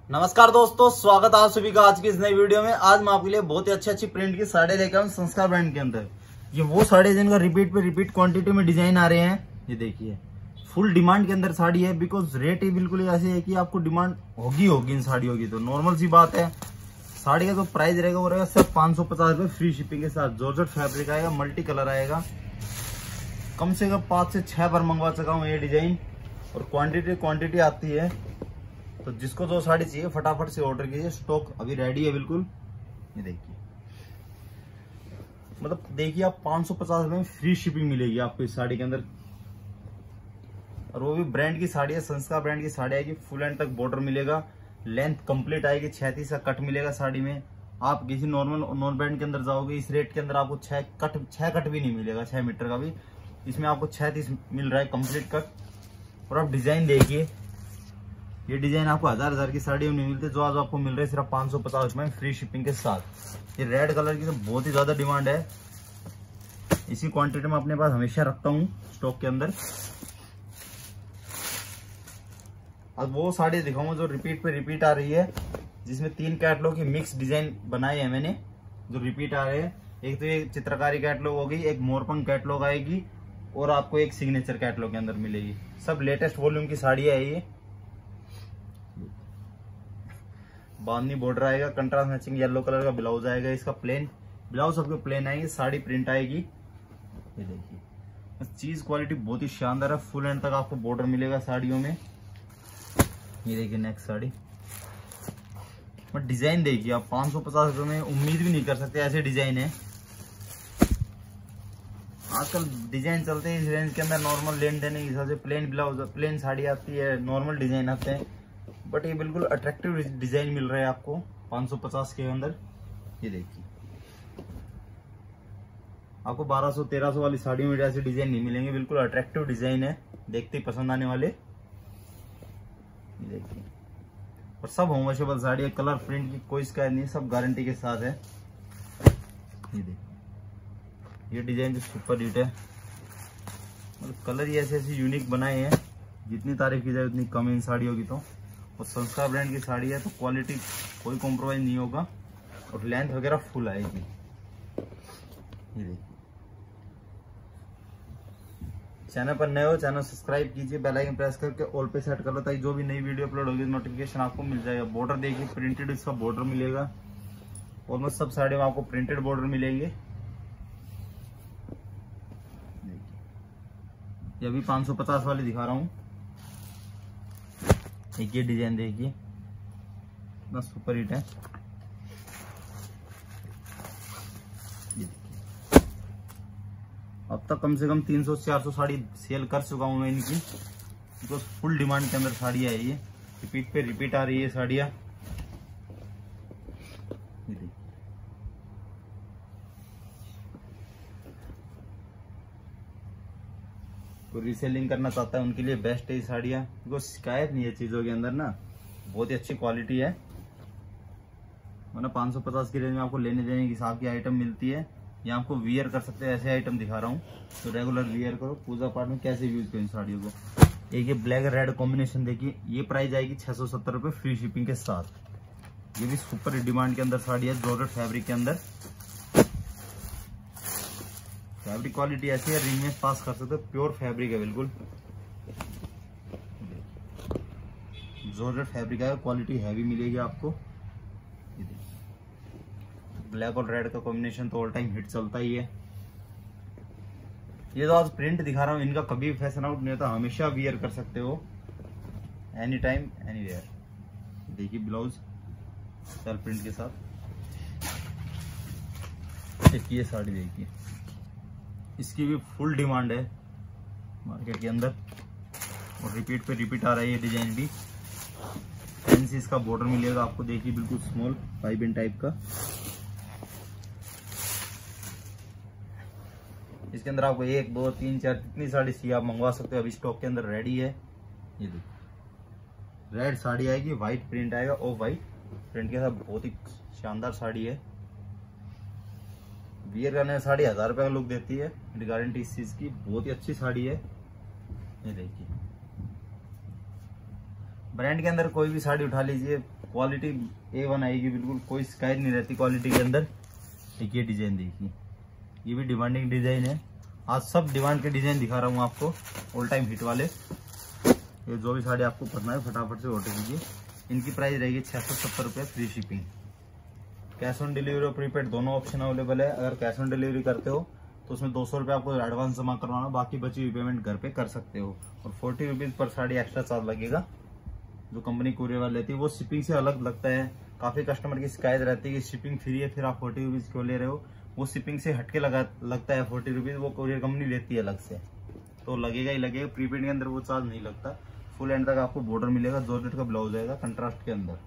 नमस्कार दोस्तों, स्वागत है आप सभी का आज की इस नई वीडियो में। आज मैं आपके लिए बहुत ही अच्छी प्रिंट की साड़ी लेकर आऊँ संस्कार ब्रांड के अंदर। ये वो साड़ी जिनका रिपीट पे रिपीट क्वांटिटी में डिजाइन आ रहे हैं। ये देखिए फुल डिमांड के अंदर साड़ी है, बिकॉज रेट ही बिल्कुल ऐसे है कि आपको डिमांड होगी इन साड़ियों की। तो नॉर्मल सी बात है, साड़ी का जो प्राइस रहेगा वो रहेगा सिर्फ 550 रुपए फ्री शिपिंग के साथ। जॉर्जेट फैब्रिक आएगा, मल्टी कलर आएगा। कम से कम 5 से 6 बार मंगवा चुका हूँ ये डिजाइन, और क्वांटिटी आती है। तो जिसको जो साड़ी चाहिए फटाफट से ऑर्डर कीजिए, स्टॉक अभी रेडी है बिल्कुल। ये देखिए, मतलब देखिए आप 550 रुपए में फ्री शिपिंग मिलेगी आपको इस साड़ी के अंदर, और वो भी ब्रांड की साड़ी है, संस्कार ब्रांड की साड़ी आएगी। फुल एंड तक बॉर्डर मिलेगा, लेंथ कंप्लीट आएगी, 36 का कट मिलेगा साड़ी में। आप किसी नॉर्मल नॉन ब्रांड के अंदर जाओगे, इस रेट के अंदर आपको 6 कट भी नहीं मिलेगा, 6 मीटर का भी। इसमें आपको 36 मिल रहा है कंप्लीट कट। और आप डिजाइन देखिए, ये डिजाइन आपको हजार की साड़ियों में नहीं मिलते, जो आज आपको मिल रहे हैं सिर्फ 550 रुपए में फ्री शिपिंग के साथ। ये रेड कलर की तो बहुत ही ज्यादा डिमांड है, इसी क्वांटिटी में अपने पास हमेशा रखता हूँ स्टॉक के अंदर। अब वो साड़ी दिखाऊंगा जो रिपीट पे रिपीट आ रही है, जिसमें 3 कैटलॉग की मिक्स डिजाइन बनाए हैं मैंने, जो रिपीट आ रहे हैं। एक तो ये चित्रकारी कैटलॉग होगी, एक मोरपंख कैटलॉग आएगी, और आपको एक सिग्नेचर कैटलॉग के अंदर मिलेगी। सब लेटेस्ट वॉल्यूम की साड़ी है ये। बांधनी बॉर्डर आएगा, कंट्रास्ट मैचिंग येलो कलर का ब्लाउज आएगा। इसका प्लेन ब्लाउज सबके प्लेन आएगी, साड़ी प्रिंट आएगी। ये देखिए चीज क्वालिटी बहुत ही शानदार है, फुल एंड तक आपको बॉर्डर मिलेगा साड़ियों में। ये देखिए नेक्स्ट साड़ी, बट डिजाइन देखिए आप 550 रुपए में उम्मीद भी नहीं कर सकते ऐसे डिजाइन है। आजकल डिजाइन चलते हैं इस रेंज के अंदर, नॉर्मल लेन देने के हिसाब से प्लेन ब्लाउज प्लेन साड़ी आती है, नॉर्मल डिजाइन आते हैं, बट ये बिल्कुल अट्रैक्टिव डिजाइन मिल रहा है आपको 550 के अंदर। ये देखिए आपको 1200-1300 वाली साड़ियों में ऐसे डिजाइन नहीं मिलेंगे, बिल्कुल अट्रैक्टिव डिजाइन है, देखते ही पसंद आने वाले। ये देखिए, और सब होम वॉशेबल साड़ी है, कलर प्रिंट की कोई शिकायत नहीं, सब गारंटी के साथ है। ये देखिए ये डिजाइन जो सुपर हिट है, मतलब कलर ही ऐसे ऐसे यूनिक बनाए हैं, जितनी तारीफ की जाए उतनी कम है इन साड़ियों की। तो और संस्कार ब्रांड की साड़ी है तो क्वालिटी कोई कॉम्प्रोमाइज नहीं होगा, और लेंथ वगैरह फुल आएगी। ये देखिए, चैनल पर नए हो चैनल सब्सक्राइब कीजिए, बेल आइकन प्रेस करके ऑल पे सेट कर लो, ताकि जो भी नई वीडियो अपलोड होगी नोटिफिकेशन आपको मिल जाएगा। बॉर्डर देखिए प्रिंटेड इसका बॉर्डर मिलेगा, ऑलमोस्ट सब साड़ी में आपको प्रिंटेड बॉर्डर मिलेंगे। ये अभी 550 वाली दिखा रहा हूँ। एक ये डिजाइन देखिए, बस सुपर हिट है। अब तक कम से कम 300-400 साड़ी सेल कर चुका हूं मैं इनकी, बिकॉज फुल डिमांड के अंदर साड़ियां है। ये रिपीट पे रिपीट आ रही है साड़ियां। तो रीसेलिंग करना चाहता है उनके लिए बेस्ट है ये साड़ियां, बिकॉज शिकायत नहीं है चीजों के अंदर ना, बहुत ही अच्छी क्वालिटी है। मतलब 550 की रेंज में आपको लेने देने के हिसाब की आइटम मिलती है। या आपको वियर कर सकते हैं, ऐसे आइटम दिखा रहा हूँ, तो रेगुलर वियर करो, पूजा पाठ में कैसे यूज करो इन साड़ियों को। एक ये ब्लैक रेड कॉम्बिनेशन देखिए, ये प्राइस आएगी 670 रुपए फ्री शिपिंग के साथ। ये भी सुपर डिमांड के अंदर साड़ी है, जॉर्जेट फैब्रिक के अंदर। फैब्रिक क्वालिटी ऐसी है, रिंग में पास कर सकते हो, प्योर फैब्रिक है बिल्कुल। जॉर्जेट फैब्रिक है, क्वालिटी हैवी मिलेगी आपको। ब्लैक और रेड का कॉम्बिनेशन तो ऑल टाइम हिट चलता ही है। ये तो आज प्रिंट दिखा रहा हूँ, इनका कभी फैशन आउट नहीं होता, हमेशा वियर कर सकते हो, एनी टाइम एनी वेयर। देखिए ब्लाउज सेल्फ प्रिंट के साथ। एक ये साड़ी देखिए, इसकी भी फुल डिमांड है मार्केट के अंदर, और रिपीट पे रिपीट आ रहा है ये डिजाइन भी। फैंसी इसका बॉर्डर मिलेगा आपको, देखिए बिल्कुल स्मॉल पाइपिंग टाइप का। इसके अंदर आपको 1, 2, 3, 4 कितनी साड़ी चाहिए आप मंगवा सकते हो, अभी स्टॉक के अंदर रेडी है। ये देखिए रेड साड़ी आएगी, व्हाइट प्रिंट आएगा, ऑफ व्हाइट प्रिंट के साथ, बहुत ही शानदार साड़ी है। वियर करने में साड़ी 1000 रुपए का लुक देती है, गारंटी इस चीज की, बहुत ही अच्छी साड़ी है। ये देखिए ब्रांड के अंदर कोई भी साड़ी उठा लीजिए, क्वालिटी A1 आएगी, बिल्कुल कोई शिकायत नहीं रहती क्वालिटी के अंदर। एक ये डिजाइन देखिए, ये भी डिमांडिंग डिजाइन है। आज सब डिमांड के डिजाइन दिखा रहा हूँ आपको, ऑल टाइम हिट वाले। ये जो भी साड़ी आपको पसंद है फटाफट से ऑर्डर कीजिए। इनकी प्राइस रहेगी 670 रुपये, free shipping. Cash on delivery और प्रीपेड दोनों ऑप्शन अवेलेबल है। अगर कैश ऑन डिलीवरी करते हो तो उसमें 200 रुपये आपको एडवांस जमा करवाना, बाकी बची हुई पेमेंट घर पे कर सकते हो। और 40 rupees per sari extra charge लगेगा, जो कंपनी कुरियर वाली लेती है। वो शिपिंग से अलग लगता है। काफी कस्टमर की शिकायत रहती है कि शिपिंग फ्री है, फिर आप 40 रुपीज क्यों ले रहे हो। वो शिपिंग से हटके लगता है 40 रुपीज, वो कुरियर कंपनी लेती है अलग से, तो लगेगा ही लगेगा। प्रीपेड के अंदर वो चार्ज नहीं लगता। फुल एंड तक आपको बॉर्डर मिलेगा, जॉर्जेट का ब्लाउज आएगा कंट्रास्ट के अंदर।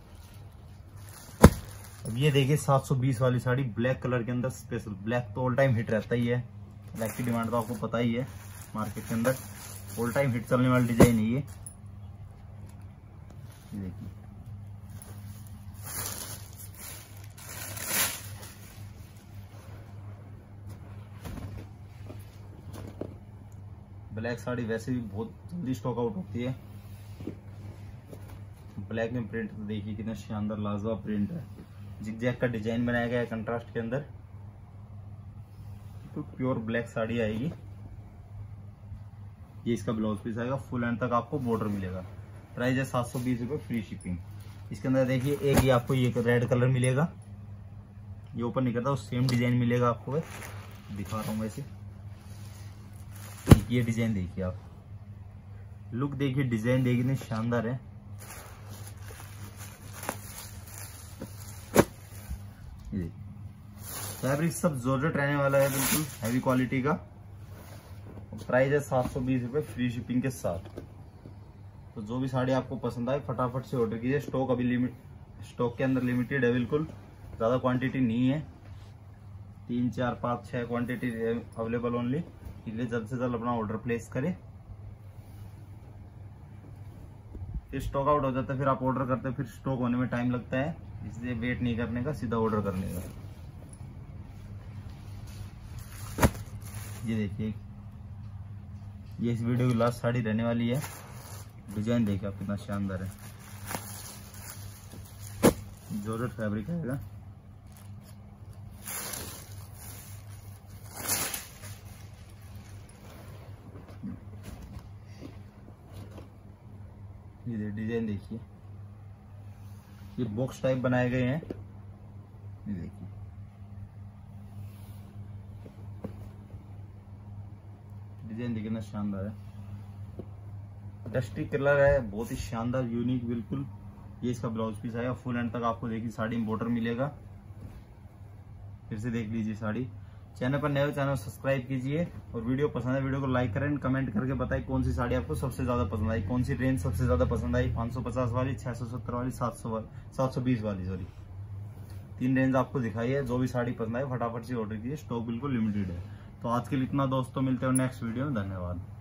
अब ये देखिए 720 वाली साड़ी ब्लैक कलर के अंदर स्पेशल। ब्लैक तो ऑल टाइम हिट रहता ही है, ब्लैक की डिमांड तो आपको पता ही है मार्केट के अंदर। ऑल टाइम हिट चलने वाली डिजाइन है ये देखिए। ब्लैक साड़ी वैसे भी बहुत जल्दी स्टॉक आउट होती है। ब्लैक में प्रिंट तो देखिए कितना शानदार लाजवाब प्रिंट है। जिगजैग का डिजाइन बनाया गया है कंट्रास्ट के अंदर। तो प्योर ब्लैक साड़ी आएगी। ये इसका ब्लाउज पीस आएगा, फुल एंड तक आपको बॉर्डर मिलेगा। प्राइस है 720 रुपये, फ्री शिपिंग। इसके अंदर देखिए एक ही आपको ये रेड कलर मिलेगा, ये ऊपर नहीं करता, सेम डिजाइन मिलेगा आपको। दिखा रहा हूँ वैसे, ये डिजाइन देखिए आप, लुक देखिए, डिजाइन देखिए कितनी शानदार है। फैब्रिक सब जॉर्जेट रहने वाला है, बिल्कुल हैवी क्वालिटी का। प्राइस है 720 रुपये, फ्री शिपिंग के साथ। तो जो भी साड़ी आपको पसंद आए फटाफट से ऑर्डर कीजिए। स्टॉक के अंदर लिमिटेड है, बिल्कुल ज्यादा क्वांटिटी नहीं है। 3, 4, 5, 6 क्वांटिटी अवेलेबल ओनली, इसलिए जल्द से जल्द अपना ऑर्डर प्लेस करें। फिर स्टॉक आउट हो जाता है, फिर आप ऑर्डर करते हैं, फिर स्टॉक होने में टाइम लगता है, इसलिए वेट नहीं करने का, सीधा ऑर्डर करने का। ये देखिए, ये इस वीडियो की लास्ट साड़ी रहने वाली है। डिजाइन देखिए आप कितना शानदार है, जॉर्जेट फैब्रिक आएगा। ये डिजाइन देखिए, ये बॉक्स टाइप बनाए गए हैं। ये देखिए, डिजाइन देखिए ना शानदार है। डस्टी कलर है, बहुत ही शानदार यूनिक बिल्कुल। ये इसका ब्लाउज पीस आएगा, फुल एंड तक आपको देखिए साड़ी में बॉर्डर मिलेगा। फिर से देख लीजिए साड़ी। चैनल पर नए हो, चैनल सब्सक्राइब कीजिए, और वीडियो पसंद है वीडियो को लाइक करें, कमेंट करके बताएं कौन सी साड़ी आपको सबसे ज्यादा पसंद आई, कौन सी रेंज सबसे ज्यादा पसंद आई। 550 वाली, 670 वाली, 720 वाली, सॉरी। 3 रेंज आपको दिखाई है। जो भी साड़ी पसंद आए फटाफट से ऑर्डर कीजिए, स्टॉक बिल्कुल लिमिटेड है। तो आज के लिए इतना दोस्तों, मिलते हैं नेक्स्ट वीडियो में। धन्यवाद।